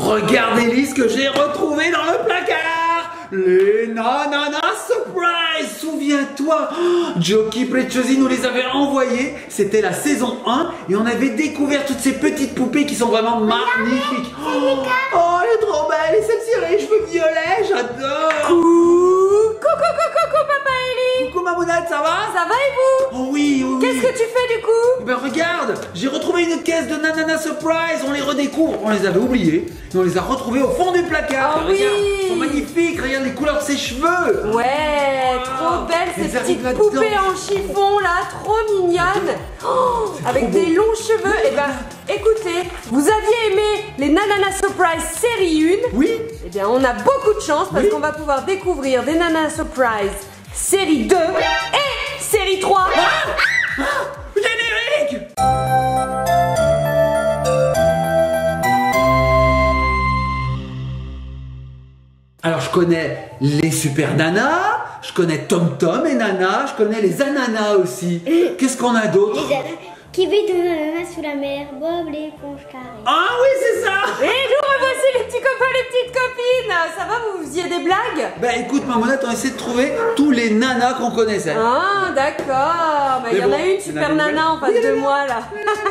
Regardez ce que j'ai retrouvé dans le placard. Les Nanana Surprise. Souviens-toi, Giochi Preziosi nous les avait envoyés. C'était la saison 1 et on avait découvert toutes ces petites poupées qui sont vraiment magnifiques. Oh, elle est trop belle. Et celle-ci, elle a les cheveux violets. J'adore. Coucou, Papa Eli. Coucou Mamounette, ça va? Ça va et vous? Oh oui, oui. Qu'est-ce que tu fais du coup? Ben regarde, j'ai retrouvé une caisse de Nanana Surprise. On les redécouvre. On les avait oubliés et on les a retrouvés au fond du placard. Oh oui. Regarde, ils sont magnifiques. Regarde les couleurs de ses cheveux. Ouais, trop belles ces Elles arrivent petites là-dedans. poupées en chiffon là, trop mignonnes. Oh, avec des longs cheveux. Et ben, écoutez, vous aviez aimé les Nanana Surprise série 1? Oui. Eh bien, on a beaucoup de chance parce Oui. qu'on va pouvoir découvrir des Nanana Surprise série 2 et série 3. Générique. Alors je connais les Super Nana, je connais Tom Tom et Nana, je connais les Ananas aussi. Qu'est-ce qu'on a d'autre? Les ananas qui vit de l'ananas sous la mer, Bob l'éponge carrée. Ah oui, c'est ça. Et nous revoici les petits copains, les petites copines. Ça va, vous faisiez des blagues? Bah écoute Mamonette, on essaie de trouver tous les nanas qu'on connaissait. Ah, d'accord. Il y en a une super nana en face de moi là.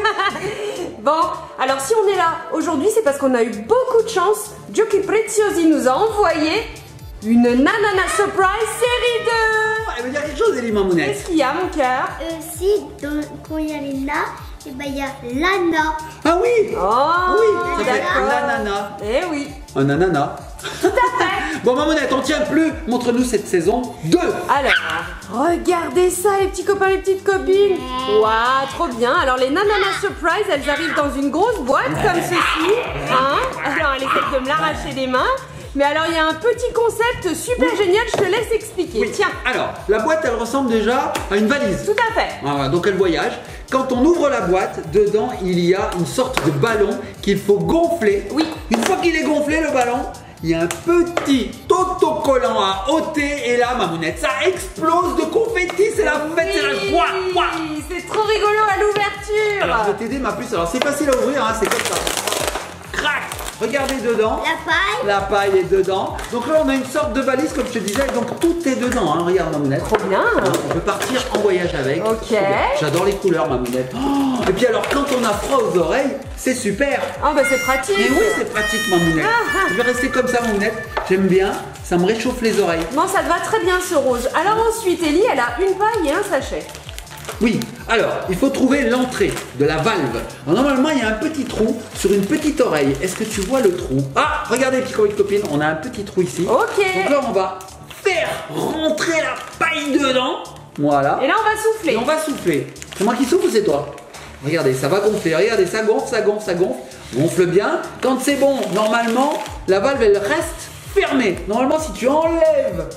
Bon, alors si on est là aujourd'hui, c'est parce qu'on a eu beaucoup de chance. Giochi Preziosi nous a envoyé une Nanana Surprise série 2. Elle veut dire quelque chose, Elie Mamonette. Qu'est-ce qu'il y a, mon cœur? Quand il y a les na, et ben il y a l'ana. Ah oui. Oh, Oui, ça fait d'accord. l'anana. Eh oui. Un ananas. Tout à fait. Bon Mamonette, on tient plus. Montre-nous cette saison 2. Alors, regardez ça, les petits copains, les petites copines. Waouh, trop bien. Alors, les Nanana Surprise, elles arrivent dans une grosse boîte comme ceci. Hein? Alors, elle essaie de me l'arracher des mains. Mais alors, il y a un petit concept super génial, je te laisse expliquer. Oui. Tiens. Alors, la boîte, elle ressemble déjà à une valise. Tout à fait. Voilà, donc elle voyage. Quand on ouvre la boîte, dedans, il y a une sorte de ballon qu'il faut gonfler. Oui. Une fois qu'il est gonflé, le ballon, il y a un petit autocollant à ôter. Et là, Mamounette, ça explose de confetti. C'est la fête, c'est la joie. Ouah. C'est trop rigolo à l'ouverture. Alors, je vais t'aider, ma puce. Alors, c'est facile à ouvrir, hein, c'est comme ça. Crac. Regardez dedans. La paille. La paille est dedans. Donc là, on a une sorte de valise, comme je te disais. Donc tout est dedans. Hein. Regarde, Mamounette. Trop bien. On peut partir en voyage avec. Ok. Trop bien. J'adore les couleurs, Mamounette. Oh, et puis alors, quand on a froid aux oreilles, c'est super. Ah bah c'est pratique. Et oui, c'est pratique, Mamounette. Je vais rester comme ça, Mamounette. J'aime bien. Ça me réchauffe les oreilles. Non, ça te va très bien ce rose. Alors ensuite, Ellie, elle a une paille et un sachet. Oui, alors, il faut trouver l'entrée de la valve. Alors, normalement, il y a un petit trou sur une petite oreille. Est-ce que tu vois le trou? Ah, regardez, petits copains et copines, on a un petit trou ici. Ok. Donc là, on va faire rentrer la paille dedans. Voilà. Et là, on va souffler. Et on va souffler. C'est moi qui souffle ou c'est toi? Regardez, ça va gonfler. Regardez, ça gonfle, ça gonfle, ça gonfle. Gonfle bien. Quand c'est bon, normalement, la valve, elle reste fermée. Normalement, si tu enlèves...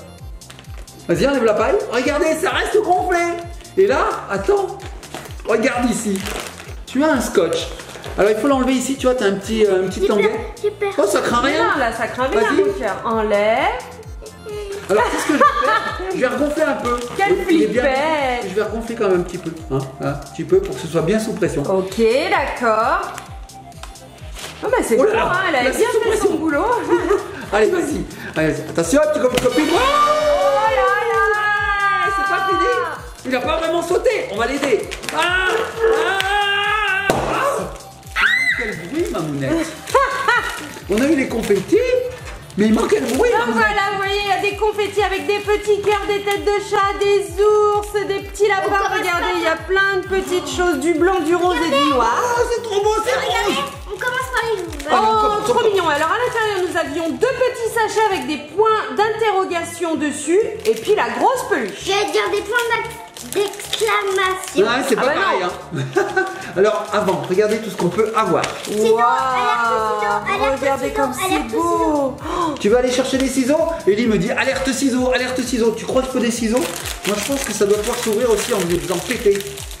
Vas-y, enlève la paille. Regardez, ça reste gonflé. Et là, attends. Regarde ici. Tu as un scotch. Alors, il faut l'enlever ici. Tu vois, tu as un petit tanguet. Super. Oh, ça craint rien. Non, là, ça craint rien, Vas-y. mon cœur. Enlève. Alors, qu'est-ce que je vais faire? Je vais regonfler un peu. Quelle Il est bien flippette. gonflé. Je vais regonfler quand même un petit peu. Hein, un petit peu pour que ce soit bien sous pression. Ok, d'accord. Oh, bah c'est Oh bon, là là, hein, elle a là, bien c'est sous fait pression. son boulot. Allez, vas-y. Allez, attention, petit copine. Oh, Oh là là. c'est pas fini. Il n'a pas vraiment sauté. On va l'aider. Ah, ah, ah. Quel bruit, Mamounette. On a eu les confettis, mais il manquait le bruit. Donc Mamounette. voilà, vous voyez, il y a des confettis avec des petits cœurs, des têtes de chat, des ours, des petits lapins. Regardez, il y a plein de petites choses, du blanc, du rose et du noir. Oh, c'est trop beau, c'est Regardez, rose. on commence par les loups. Oh, trop mignon. Alors à l'intérieur, nous avions deux petits sachets avec des points d'interrogation dessus et puis la grosse peluche. Je vais dire des points d'exclamation. Ouais, c'est pas bah pareil. Hein. Alors, avant, regardez tout ce qu'on peut avoir. Waouh, alerte regardez ciseaux, comme c'est alerte beau. Tu vas aller chercher des ciseaux? Ellie me dit alerte ciseaux, alerte ciseaux. Tu crois qu'il faut des ciseaux? Moi, je pense que ça doit pouvoir s'ouvrir aussi en les faisant péter.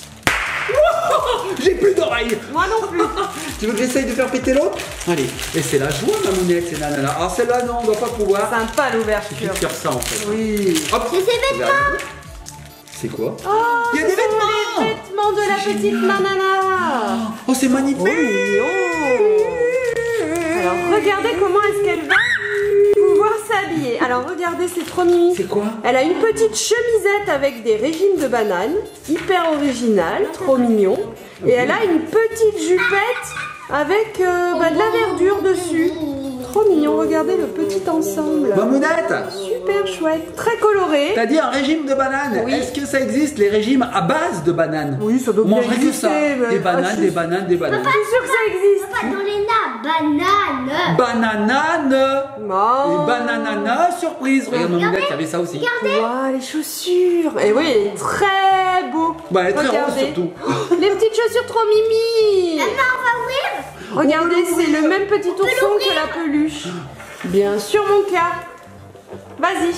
J'ai plus d'oreilles. Moi non plus. Tu veux que j'essaye de faire péter l'autre? Allez, et c'est la joie, Mamounette, c'est nanana. Alors celle-là, non, on va pas pouvoir. Sympa Il l'ouverture. faut faire ça en fait. Oui. Hop. C'est ses vêtements. C'est quoi? Oh, Il y a ce des sont vêtements. les vêtements de la C'est petite génial. nanana. Oh, c'est magnifique. Oh, mignon. Alors regardez comment est-ce qu'elle va pouvoir s'habiller. Alors regardez, c'est trop mimi. C'est quoi? Elle a une petite chemisette avec des régimes de bananes, hyper original, trop mignon. Et elle a une petite jupette avec de la verdure dessus. Trop mignon, regardez le petit ensemble. Mamounette, Super chouette, très coloré. t'as dit un régime de bananes. Oui. Est-ce que ça existe, les régimes à base de bananes? Oui, ça doit On bien mangerait que ça. exister, mais- Des bananes, Ah, des bananes, des bananes. Je suis sûre que ça existe. Pas dans les nains, banane. Bananane. Oh. Et bananana, surprise. Regarde Mamounette, t'avais ça aussi. Waouh, les chaussures. Et oui, il est très beau. Bah, elle est très rose Regardez. surtout. Les petites chaussures trop mimi. Maman, on va ouvrir. Regardez, c'est le même petit ourson que la peluche. Bien sûr, mon cas. Vas-y.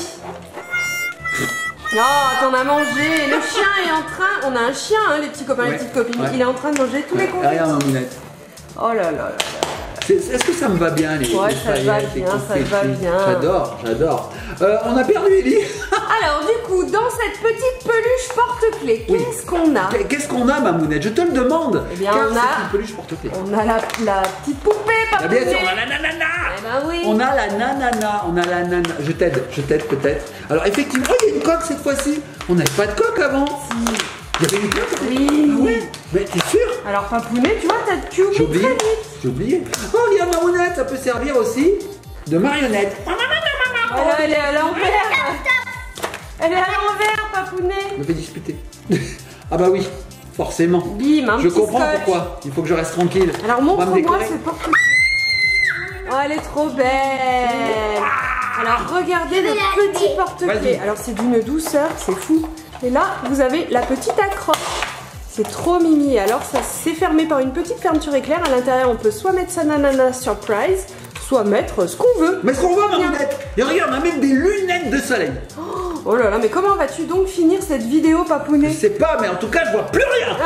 Oh, t'en as mangé. Le chien est en train... On a un chien, hein, les petits copains, les Ouais, petites copines. ouais. Il est en train de manger tous les confettis. Regarde Mamounette. Oh là là là. Est-ce que ça me va bien les Ouais, les ça va paillettes, les bien, ça va confettis? bien. J'adore, j'adore. On a perdu Ellie. Alors, du coup, dans cette petite peluche porte-clés, Oui. qu'est-ce qu'on a? Qu'est-ce qu'on a Mamounette? Je te le demande. Eh bien, Car on c'est a- une peluche porte-clés. On a la petite poupée, Ah, papa. bien sûr, on a la nanana. Eh ben oui. On a la nanana, on a la nana. Je t'aide peut-être. Alors effectivement, oh, il y a une coque cette fois-ci. On n'avait pas de coque avant. Il y avait une coque. Oui. Ah ouais. Mais t'es sûr? Alors, Papounet, tu vois, tu J'ai oublies oublié. très vite. J'ai oublié. Oh, regarde Mamounette, ça peut servir aussi de marionnette. Voilà, elle est à l'envers. Elle est à l'envers, Papounet. Je me fais disputer. Ah bah oui, forcément. Bim, un Je petit comprends scotch. pourquoi. Il faut que je reste tranquille. Alors, On va me montre-moi décorer. ce porte. Oh, elle est trop belle. Alors, regardez le petit porte-clés. Vas-y. Alors, c'est d'une douceur, c'est fou. Et là, vous avez la petite accroche. C'est trop mimi. Alors, ça c'est fermé par une petite fermeture éclair. À l'intérieur, on peut soit mettre sa nanana surprise, soit mettre ce qu'on veut. Mais ce qu'on voit, Mamounette. Et regarde, on a même des lunettes de soleil. Oh là là, mais comment vas-tu donc finir cette vidéo, Je Papounet? sais pas, mais en tout cas, je vois plus rien.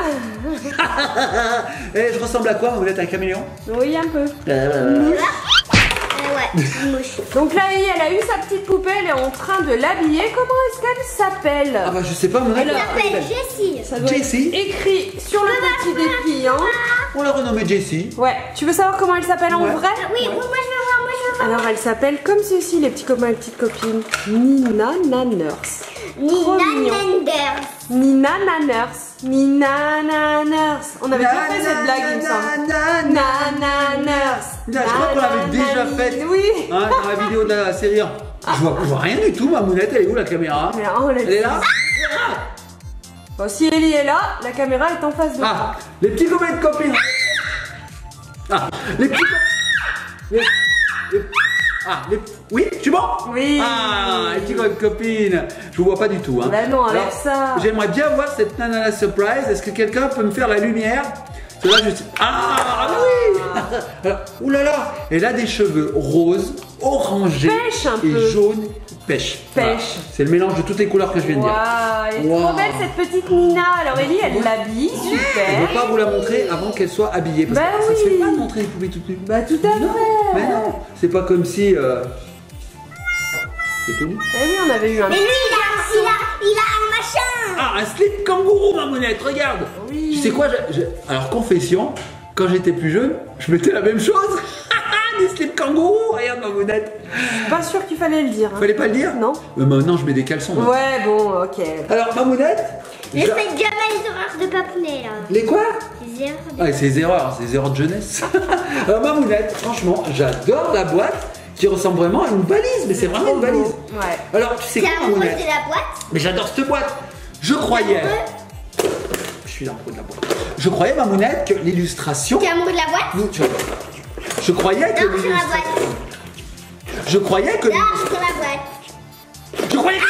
Et je ressemble à quoi, Mamounette? Un caméléon? Oui, un peu. Ouais, mouche. Donc là, elle a eu sa petite poupée, elle est en train de l'habiller. Comment est-ce qu'elle s'appelle? Ah bah je sais pas, Mamounette. Alors, Elle s'appelle Jessie. Ça doit être Jessie. écrit sur le petit dépliant. On l'a renommée Jessie. Ouais, tu veux savoir comment elle s'appelle en Ouais. vrai? Oui, moi je veux voir, Alors elle s'appelle comme ceci, les petits copains et les petites copines. Nina Nanners. Trop mignon. Nina Nina Nanners. Nina Nanners. On avait déjà fait cette blague, il me semble. Nanners. Je crois qu'on l'avait déjà faite. Oui. Hein, dans la vidéo de la série 1. Je vois rien du tout, Mamounette. Elle est où la caméra? Mais oh, Elle est là? Bon, si Ellie est là, la caméra est en face de toi. Ah, les petits copains de copines. Ah, les petits oui, je suis bon? Oui. Ah, les petits copains de copines. Je vous vois pas du tout. Hein. Bah non, enlève Alors, ça. J'aimerais bien voir cette nanana surprise. Est-ce que quelqu'un peut me faire la lumière? Parce que là, ah oui. Alors, ouh là là. Elle a des cheveux roses, orangés Pêche un et peu. jaunes. Pêche. Voilà. Pêche. C'est le mélange de toutes les couleurs que je viens de dire. Waouh, elle est Waouh. trop belle cette petite Nina. Alors Ellie, elle l'habille, Je ne super. vais pas vous la montrer avant qu'elle soit habillée. Parce Bah que ça se oui. fait pas de montrer les poupées toutes nues. Bah tout à Non, fait. mais non. C'est pas comme si... C'est tout nu. Eh oui, on avait eu un... Mais lui, il a un machin. Ah, un slip kangourou, Mamounette, regarde. Oui. Tu sais quoi alors, confession, quand j'étais plus jeune, je mettais la même chose. Des slips kangourous, regarde Mamounette. Pas sûr qu'il fallait le dire. Hein. Fallait pas le dire? Non. Maintenant, je mets des caleçons. moi. Ouais, bon, ok. Alors, Mamounette, Ne faites jamais les horreurs de Papounet là. les quoi? Les erreurs de... Ah, c'est des erreurs de jeunesse. Alors, Mamounette, franchement, j'adore la boîte qui ressemble vraiment à une valise, mais c'est vraiment une valise. Ouais. Alors, tu sais T'es quoi, amoureuse Mamounette? de la boîte? Mais j'adore cette boîte. Je croyais. Je suis amoureux de la boîte. Je croyais, Mamounette, que l'illustration. T'es amoureux de la boîte? Non, je croyais que Non, sur la l'illustration. boîte. Je croyais que. Là, sur la boîte. Je croyais que.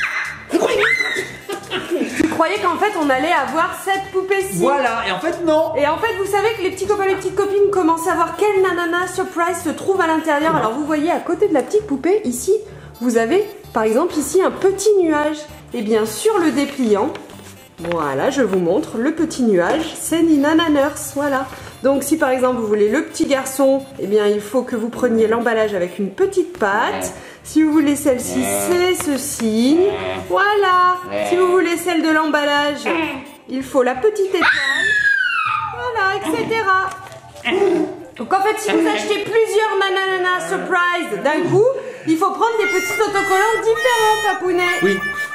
Tu croyais qu'en fait on allait avoir cette poupée-ci. Voilà, et en fait, non. Et en fait, vous savez que les petits copains et les petites copines commencent à voir quelle nanana surprise se trouve à l'intérieur. Alors vous voyez à côté de la petite poupée, ici, vous avez par exemple ici un petit nuage. Et bien sur le dépliant, voilà, je vous montre le petit nuage, c'est Nina Nanners, voilà. Donc si par exemple vous voulez le petit garçon, eh bien il faut que vous preniez l'emballage avec une petite patte. Si vous voulez celle-ci, c'est ce signe. Voilà. Si vous voulez celle de l'emballage, il faut la petite étoile. Voilà, etc. Donc en fait, si vous achetez plusieurs Nanana Surprise d'un coup, il faut prendre des petits autocollants différents, Papounet. Oui.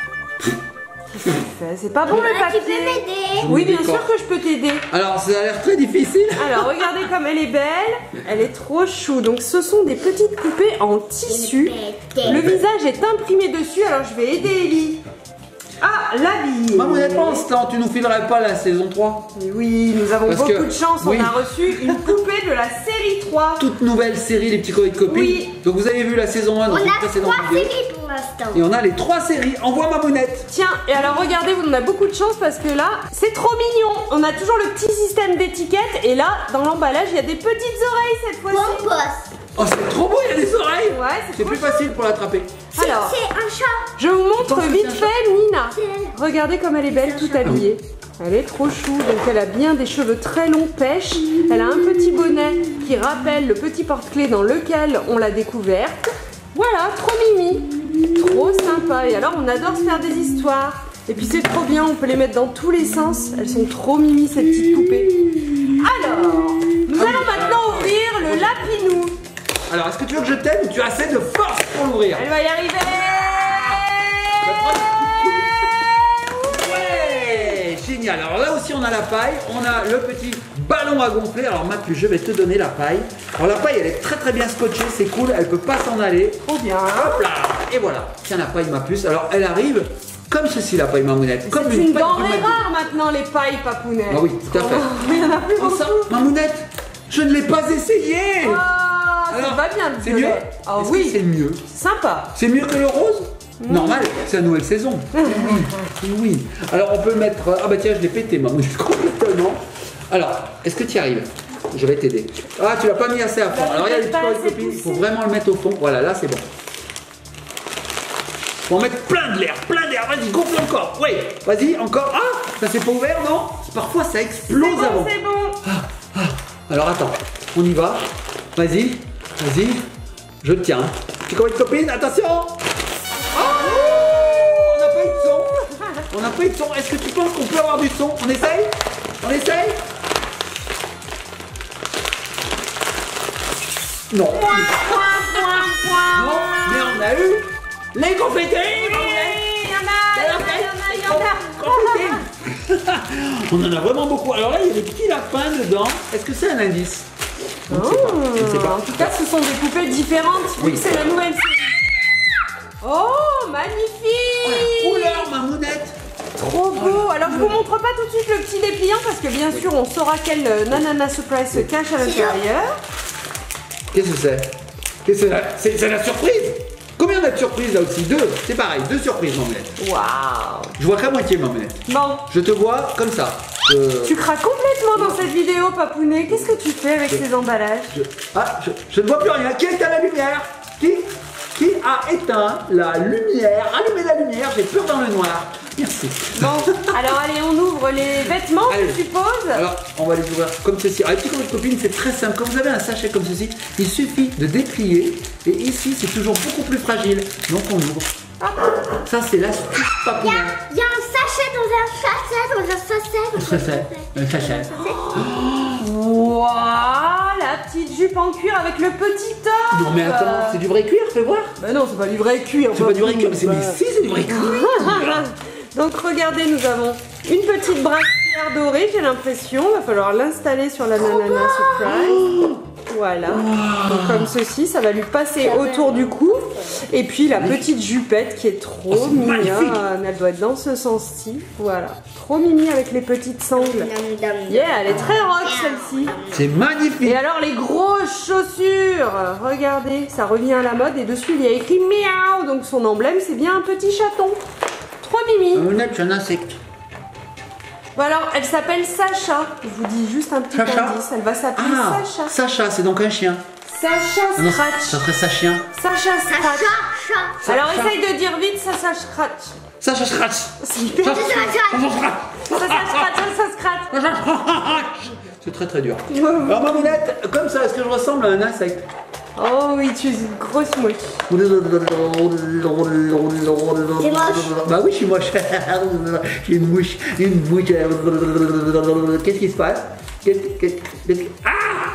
C'est pas bon le Tu peux papier. m'aider? Oui, bien sûr que je peux t'aider. Alors, ça a l'air très difficile. Alors, regardez comme elle est belle. Elle est trop chou. Donc, ce sont des petites poupées en tissu. Le visage est imprimé dessus. Alors, je vais aider Ellie à l'habiller. Mamounette, pendant ce temps, tu nous filerais pas la saison 3? Mais oui, nous avons Parce beaucoup que- de chance. oui. On a reçu une poupée de la série 3. Toute nouvelle série, les petits copains de copines. Oui. Donc, vous avez vu la saison 1 dans On une a précédente 3 vidéo. séries pour l'instant. Et on a les 3 séries. Envoie Mamounette. Tiens, et alors regardez, on a beaucoup de chance parce que là, c'est trop mignon. On a toujours le petit système d'étiquette. Et là, dans l'emballage, il y a des petites oreilles cette fois-ci. Pompos. Oh, c'est trop beau, il y a des oreilles. Ouais, C'est trop plus facile pour l'attraper. Alors, C'est un chat. je vous montre pense que vite c'est un fait Nina. C'est elle. Regardez comme elle est belle, toute habillée. Elle est trop chou, donc elle a bien des cheveux très longs, pêche. Elle a un petit bonnet qui rappelle le petit porte-clés dans lequel on l'a découverte. Voilà, trop mimi. Trop sympa. Et alors, on adore se faire des histoires. Et puis c'est trop bien, on peut les mettre dans tous les sens. Elles sont trop mimi, ces petites poupées. Alors, nous allons maintenant ouvrir le lapinou. Alors, est-ce que tu veux que je t'aide ou tu as assez de force pour l'ouvrir? Elle va y arriver. Ouais, génial. Alors là aussi, on a la paille. On a le petit ballon à gonfler. Alors, Macu, je vais te donner la paille. Alors, la paille, elle est très très bien scotchée. C'est cool. Elle peut pas s'en aller. Trop bien. Hop là. Et voilà. Tiens, la paille, ma puce. Alors, elle arrive comme ceci, la paille Mamounette. Comme C'est une paille denrée de Macu. rare maintenant, les pailles papounettes. Ah oui, tout à fait. Il y en a plus Oh, beaucoup. ça, Mamounette, je ne l'ai pas essayé. Ah, ça Alors, va bien le c'est mieux. violet. Ah Est-ce que oui, c'est mieux. sympa. C'est mieux que le rose? Normal, c'est la nouvelle saison. Oui, oui. Alors on peut le mettre. Ah bah tiens, je l'ai pété, moi, complètement. Alors, est-ce que tu y arrives? Je vais t'aider. Ah, tu l'as pas mis assez à fond. Bah, Alors regarde les peut-être pas petites assez copines, il faut poussé. vraiment le mettre au fond. Voilà, là c'est bon. Faut en mettre plein de l'air, plein d'air. Vas-y, gonfle encore. Oui, vas-y, encore. Ah, ça s'est pas ouvert, non? Parfois ça explose avant. C'est bon. Alors attends, on y va. Vas-y, vas-y. Je te tiens. Tu connais copine, attention. Oh, on n'a pas eu de son. On n'a pas eu de son. Est-ce que tu penses qu'on peut avoir du son? On essaye? On essaye? Non. Non, mais on a eu les confettis. Il y en a. On en a vraiment beaucoup. Alors là, il y a des petits lapins dedans. Est-ce que c'est un indice? Je ne sais pas. Je ne sais pas. En tout cas, ce sont des poupées différentes. Oui. Oui, c'est la nouvelle série. Oh, magnifique. Couleur, Mamounette. Trop beau. Alors, je vous montre pas tout de suite le petit dépliant parce que bien sûr, on saura quel Nanana Surprise se cache à l'intérieur. Qu'est-ce que c'est? Qu'est-ce que c'est? C'est la surprise. Combien on a de surprises là aussi? 2. C'est pareil, 2 surprises, Mamounette. Waouh. Je vois qu'à moitié, Mamounette. Bon, Je te vois comme ça. tu craques complètement dans cette vidéo, Papounet. Qu'est-ce que tu fais avec ces emballages? Je ne vois plus rien. Qui a éteint la lumière? Qui a éteint la lumière? Allumez la lumière, j'ai peur dans le noir. Merci. Bon, alors allez, on ouvre les vêtements, Allez. je suppose. Alors, on va les ouvrir comme ceci. Alors, les petits copains de copines, c'est très simple. Quand vous avez un sachet comme ceci, il suffit de déplier. Et ici, c'est toujours beaucoup plus fragile. Donc, on ouvre. Ça, c'est l'astuce Papounet. Il y a un sachet dans un sachet. Un sachet. Waouh, la petite jupe en cuir avec le petit top. Non, mais attends, c'est du vrai cuir, fais voir. Bah non, c'est pas du vrai cuir. C'est pas du vrai cuir. Mais Bah. si, c'est du vrai cuir. Donc regardez, nous avons une petite brassière dorée, j'ai l'impression. Il va falloir l'installer sur la Nanana Surprise. Voilà. Donc comme ceci, ça va lui passer autour du cou. Et puis la petite jupette qui est trop c'est magnifique. mignonne. Elle doit être dans ce sens-ci. Voilà. Trop mimi avec les petites sangles. Yeah, elle est très rock celle-ci. C'est magnifique. Et alors les grosses chaussures, regardez, ça revient à la mode et dessus il y a écrit miaou, donc son emblème c'est bien un petit chaton. Trop mimi. Mamounette, c'est un insecte. Bon alors elle s'appelle Sacha, je vous dis juste un petit Sacha. indice, elle va s'appeler Ah, Sacha. Sacha, c'est donc un chien. Sacha Ah non, Scratch. ça serait sa chien. Sacha Scratch. Chat. Alors Sacha. essaye de dire vite Sacha Scratch. Sacha Scratch. C'est hyper. Sacha Sacha Scratch, Sacha Scratch. C'est très très dur. Alors Mamounette, comme ça, est-ce que je ressemble à un insecte? Oh oui, tu es une grosse mouche. C'est moche. Bah oui, je suis moche. J'ai une mouche, une mouche. Qu'est-ce qui se passe? Ah!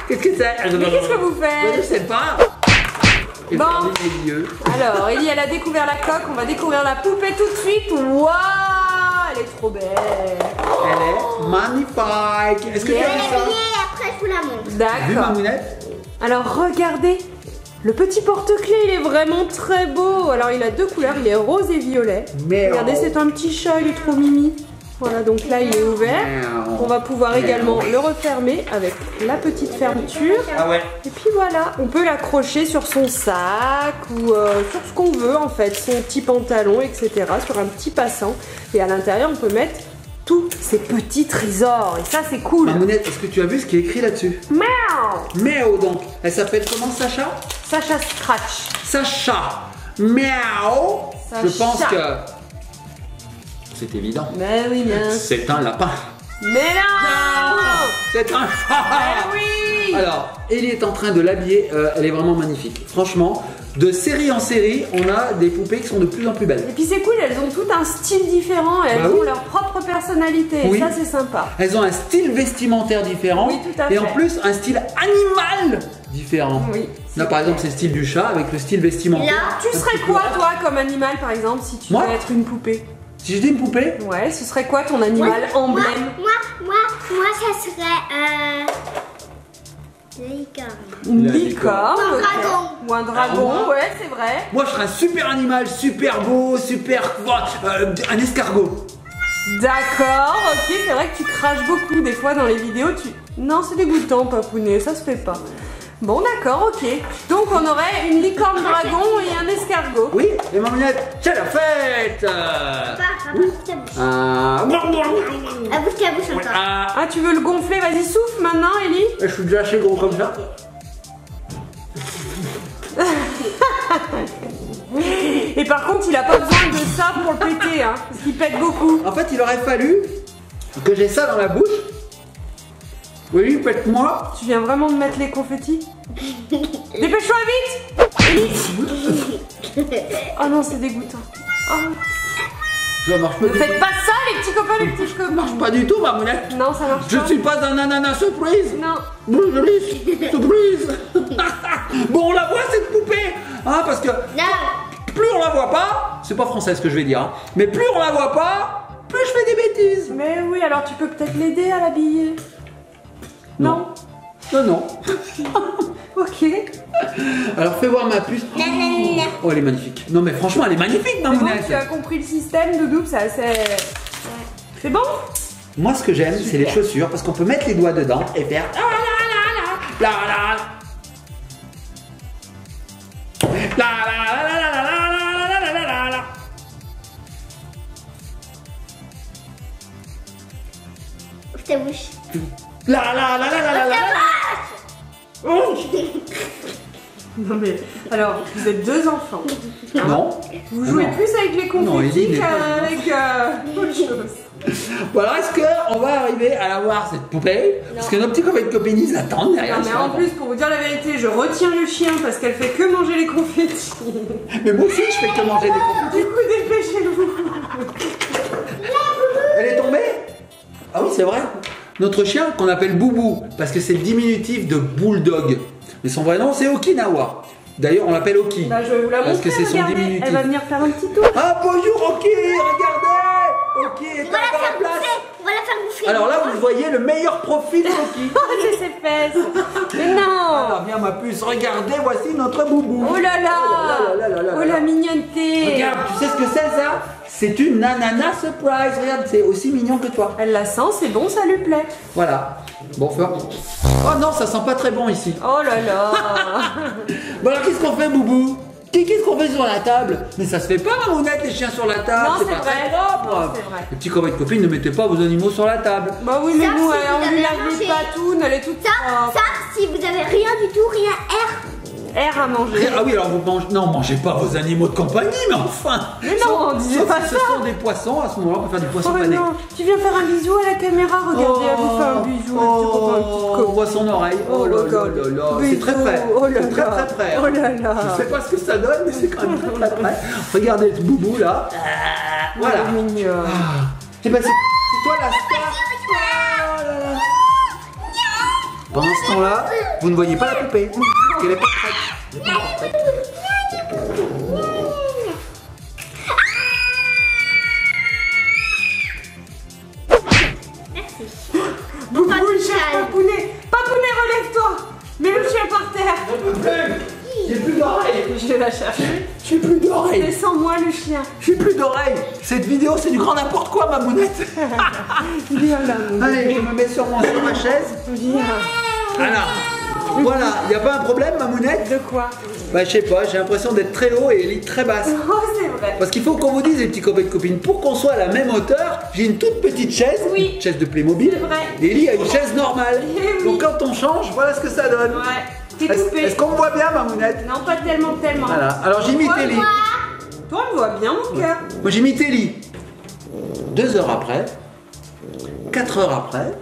Qu'est-ce que c'est? Mais qu'est-ce que vous faites? Je sais pas. Et Bon. fermer les yeux. Alors, Ellie, elle a découvert la coque. On va découvrir la poupée tout de suite. Waouh, elle est trop belle. Elle est magnifique. Est-ce que tu as vu ça? Après, je vous la montre. Vu D'accord. Mamounette? Alors, regardez. Le petit porte-clés, il est vraiment très beau. Alors, il a deux couleurs. Il est rose et violet. Miaou. Regardez, c'est un petit chat. Il est trop mimi. Voilà, donc là, il est ouvert. Miaou. On va pouvoir également le refermer avec la petite fermeture. Ah ouais. Et puis voilà, on peut l'accrocher sur son sac ou sur ce qu'on veut en fait, son petit pantalon, etc. Sur un petit passant. Et à l'intérieur, on peut mettre tous ces petits trésors. Et ça, c'est cool. Mamounette, est-ce que tu as vu ce qui est écrit là-dessus? Miaou. Miaou donc. Elle s'appelle comment, Sacha? Sacha Scratch. Sacha. Miaou. Sacha. Je pense que c'est évident. Mais oui, bien. C'est un lapin. Mais non. C'est un chat. Mais oui. Alors, Ellie est en train de l'habiller. Elle est vraiment magnifique. Franchement, de série en série, on a des poupées qui sont de plus en plus belles. Et puis c'est cool, elles ont tout un style différent et elles Bah ont oui. leur propre personnalité. Oui. Et ça, c'est sympa. Elles ont un style vestimentaire différent. Oui, tout à et en fait. plus, un style animal différent. Oui. Là, par exemple, c'est le style du chat avec le style vestimentaire. Là, Tu serais quoi, toi, comme animal, par exemple, si tu Moi devais être une poupée? Si je dis une poupée, Ouais, ce serait quoi ton animal emblème? Moi, ça serait licorne. Une La licorne. Ou un ok. dragon. Ou un dragon, Ah, ouais, c'est vrai. moi je serais un super animal, super beau, super. Un escargot. D'accord, ok, c'est vrai que tu craches beaucoup des fois dans les vidéos. Non, c'est dégoûtant, papounet, ça se fait pas. Bon, d'accord, ok. Donc on aurait une licorne dragon et un escargot. Oui, et Mamounette, c'est la fête. À bouche ta bouche encore. Ah, tu veux le gonfler? Vas-y, souffle maintenant, Ellie. Je suis déjà assez gros comme ça. Et par contre, il a pas besoin de ça pour le péter, hein, parce qu'il pète beaucoup. En fait, il aurait fallu que j'ai ça dans la bouche. Oui, pète-moi. Tu viens vraiment de mettre les confettis? Dépêche-toi vite, Ellie. Oh non, c'est dégoûtant. Oh. Ça marche pas Ne du tout. faites pas ça, les petits copains, les petits Ça copains. marche pas du tout, Mamounette. Non, ça marche Je pas. suis pas un ananas surprise. Non. Surprise. Bon, on la voit cette poupée, hein, parce que Non. plus on la voit pas, c'est pas français ce que je vais dire, hein, mais plus on la voit pas, plus je fais des bêtises. Mais oui, alors tu peux peut-être l'aider à l'habiller. Non. Non. Ok. Alors fais voir ma puce. Oh, elle est magnifique. Non mais franchement, elle est magnifique, C'est bon, Mamounette. tu as compris le système, Doudou, c'est assez... C'est bon? Moi, ce que j'aime, c'est les Super. chaussures, parce qu'on peut mettre les doigts dedans et faire. La la la. La la la la la la la la la la. Ouvre ta bouche. La la la la la la la. Oh. Non mais, alors, vous êtes deux enfants. Non. Vous jouez Non. plus avec les Non, Ellie confettis n'est pas qu'avec autre chose. Bon, alors est-ce qu'on va arriver à la voir cette poupée? Parce que nos petits copains de copines ils attendent derrière. Non mais en plus, pour vous dire la vérité, je retiens le chien parce qu'elle fait que manger les confettis. Mais moi aussi, je fais que manger des confettis. Du coup, dépêchez-vous. Elle est tombée? Ah oui, c'est vrai. Notre chien, qu'on appelle Boubou, parce que c'est le diminutif de Bulldog. Mais son vrai nom, c'est Okinawa. D'ailleurs, on l'appelle Oki. Bah, je vais vous la Parce montrer, que c'est son regardez. diminutif. Elle va venir faire un petit tour. Ah, bonjour Oki, regardez. Oki est On va la encore faire en place. bouffer. On va la faire bouffer. Alors là, vous voyez le meilleur profil d'Oki. Oh, c'est ses fesses. Mais non. Alors, viens ma puce, regardez, voici notre Boubou. Oh là là. Oh là là là là Oh là. la mignonneté. Regarde, tu sais ce que c'est ça? C'est une ananas surprise. Regarde, c'est aussi mignon que toi. Elle la sent, c'est bon, ça lui plaît. Voilà. Bon, fort. Oh non, ça sent pas très bon ici. Oh là là. Bon alors, qu'est-ce qu'on fait, Boubou? Qu'est-ce qu'on fait sur la table? Mais ça se fait pas, Mamounette, les chiens sur la table. Non, c'est pas vrai. très propre. Non, c'est vrai. Les petits copains de copines, ne mettez pas vos animaux sur la table. Bah oui, mais Ça, nous, si on vous lui avez lave les mangé. patounes, elle est toute propre. Ça, si vous avez rien du tout, rien R. Air à manger. Ah oui, alors vous mangez. Non, mangez pas vos animaux de compagnie, mais enfin. Mais non, on disait Sauf pas si ça. ce sont des poissons, à ce moment-là, on peut faire du poisson Oh pané. non, tu viens faire un bisou à la caméra, regardez, elle vous fait un bisou, le petit copain, le petit on copain. voit son oreille. Oh là là regarde. là là. C'est Bisous. très près. Oh là C'est très là. très près. Oh là là. Je sais pas ce que ça donne, mais c'est quand même très très près. Regardez ce Boubou là. Voilà. Elle est mignonne. Eh ben, c'est toi la star. Oh là là. Pendant ce temps-là, vous ne voyez pas la poupée. Parce qu'elle est pas prête. Elle est pas encore prête. Bouge, Papounet. Papounet, relève-toi. Mets le chien par terre. J'ai plus d'oreilles. Je vais la chercher. J'ai plus d'oreilles. Descends-moi le chien. J'ai plus d'oreilles. Cette vidéo, c'est du grand n'importe quoi, Mamounette. Viens là, mon Allez, je me mets sur ma chaise. Viens. Voilà, il n'y a pas un problème, Mamounette? De quoi? Bah, je sais pas, j'ai l'impression d'être très haut et Ellie très basse. Oh, c'est vrai. Parce qu'il faut qu'on vous dise, les petits copains et copines, pour qu'on soit à la même hauteur, j'ai une toute petite chaise, Oui. une chaise de Playmobil. C'est vrai. Et Ellie a une chaise normale. Eh oui. Donc quand on change, voilà ce que ça donne. Ouais. T'es Est-ce coupé. qu'on me voit bien, Mamounette? Non, pas tellement. Voilà, alors j'imite Ellie. Toi, on me voit bien, mon cœur. Moi j'imite Ellie. 2 heures après, 4 heures après,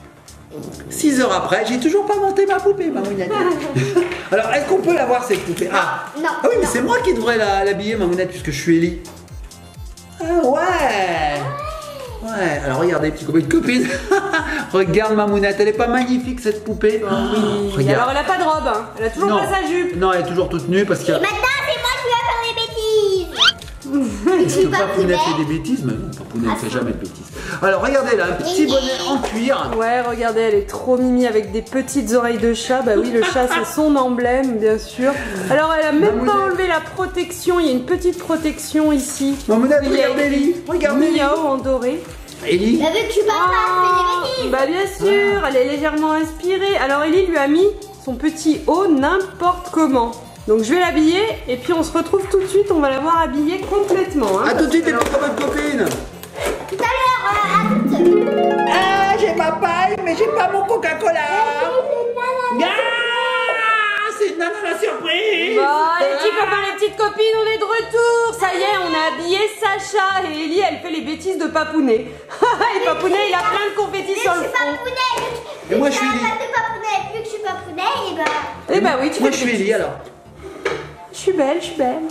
6 heures après, j'ai toujours pas monté ma poupée, Mamounette. Alors, est-ce qu'on peut la voir cette poupée? Non. Ah oui, mais c'est moi qui devrais l'habiller, Mamounette, puisque je suis Ellie. Ah ouais. Ouais, alors regardez, petits copains et copines. Regarde Mamounette, elle est pas magnifique cette poupée? Oui. Regarde. Alors, elle a pas de robe. Hein. Elle a toujours pas sa jupe. Non, elle est toujours toute nue parce qu'il y a. Maintenant, c'est moi qui vais faire des bêtises. Est-ce que Papounet Papounet. fait des bêtises? Mais non, Papounet ne fait jamais de bêtises. Alors regardez là, un petit bonnet en cuir. Ouais, regardez, elle est trop mimi avec des petites oreilles de chat. Bah oui, le chat, c'est son emblème, bien sûr. Alors, elle a même pas enlevé la protection. Il y a une petite protection ici. Mamounette, Il y a regardez Ellie. Regardez Ellie. Miao en doré. Ellie. Vu que je suis pas là, je fais des bêtises. Bah bien sûr, elle est légèrement inspirée. Alors Ellie lui a mis son petit haut n'importe comment. Donc je vais l'habiller et puis on se retrouve tout de suite, on va la voir habillée complètement. Hein, A tout de suite les petits copains et copines. Tout à l'heure, à toutes. Ah, j'ai ma paille, mais j'ai pas mon Coca-Cola. Ah, c'est une nana la surprise. Bon, les petits copains, les petites copines, on est de retour. Ça y est, on a habillé Sacha et Ellie, elle fait les bêtises de Papounet. Et Papounet, il a plein de confettis sur le Je suis front. Papounet. Et moi, je suis Ellie. de Papounet. Vu que je suis Papounet, et bah. Eh bah oui, tu Moi fais je suis Ellie alors. Je suis belle, je suis belle.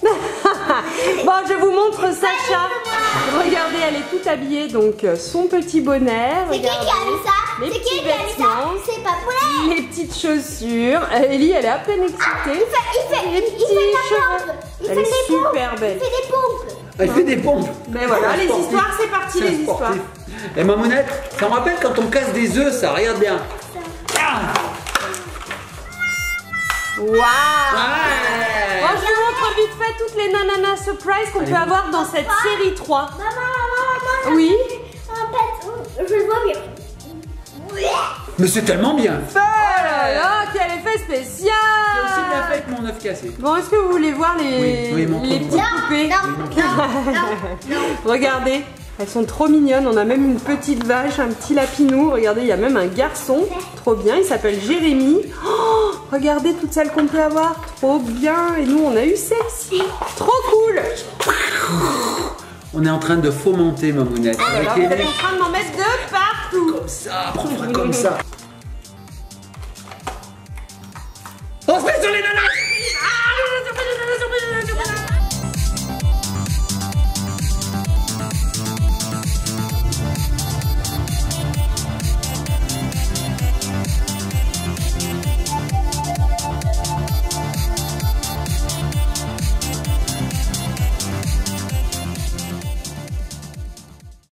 Bon, je vous montre Sacha. Regardez, elle est toute habillée, donc son petit bonnet. C'est qui qui a mis ça? Les C'est petits qui qui a mis ça? vêtements. C'est Papounet. Les petites chaussures. Ellie, elle est à peine excitée. Il fait Les de petits la cheveux. pompe. Il Elle fait est des pompes. super belle. Il fait des pompes. Elle fait des pompes. Ben voilà, Un les sportif. histoires, c'est parti, C'est un les histoires. sportif. Et Mamounette, ça me rappelle quand on casse des œufs, ça, regarde bien. Ah. Waouh! Ouais. Bon, je vous montre vite fait toutes les nananas surprise qu'on peut avoir dans cette série 3. Maman. Oui. En fait, je le vois bien. Mais c'est tellement bien fait. Oh là là, quel effet spécial! C'est aussi bien fait que mon œuf cassé. Bon, est-ce que vous voulez voir Oui, montre-nous. les petites poupées? Non. Regardez, elles sont trop mignonnes. On a même une petite vache, un petit lapinou. Regardez, il y a même un garçon. Trop bien, il s'appelle Jérémy. Oh, regardez toutes celles qu'on peut avoir. Trop bien. Et nous, on a eu celle-ci. Trop cool. On est en train de fomenter Mamounette. Voilà, Avec vous êtes Ellie. en train de m'en mettre de partout. Comme ça, prends-moi comme ça. On se met sur les nanas.